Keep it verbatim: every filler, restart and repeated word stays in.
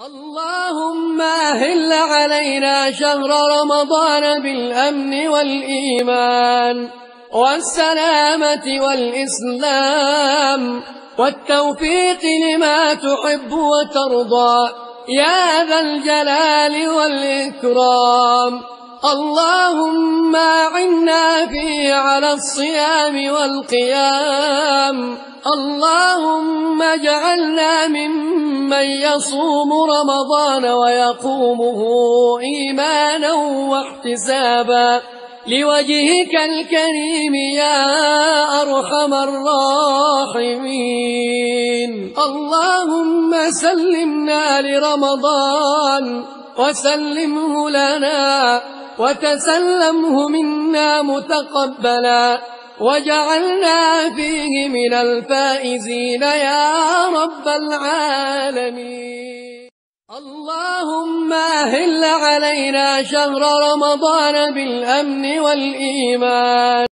اللهم أهل علينا شهر رمضان بالأمن والإيمان والسلامة والإسلام والتوفيق لما تحب وترضى يا ذا الجلال والإكرام. اللهم أعنا فيه على الصيام والقيام. اللهم اجعلنا ممن يصوم رمضان ويقومه إيمانا واحتسابا لوجهك الكريم يا أرحم الراحمين. اللهم سلمنا لرمضان وسلمه لنا وتسلمه منا متقبلا وجعلنا فيه من الفائزين يا رب العالمين. اللهم أهل علينا شهر رمضان بالأمن والإيمان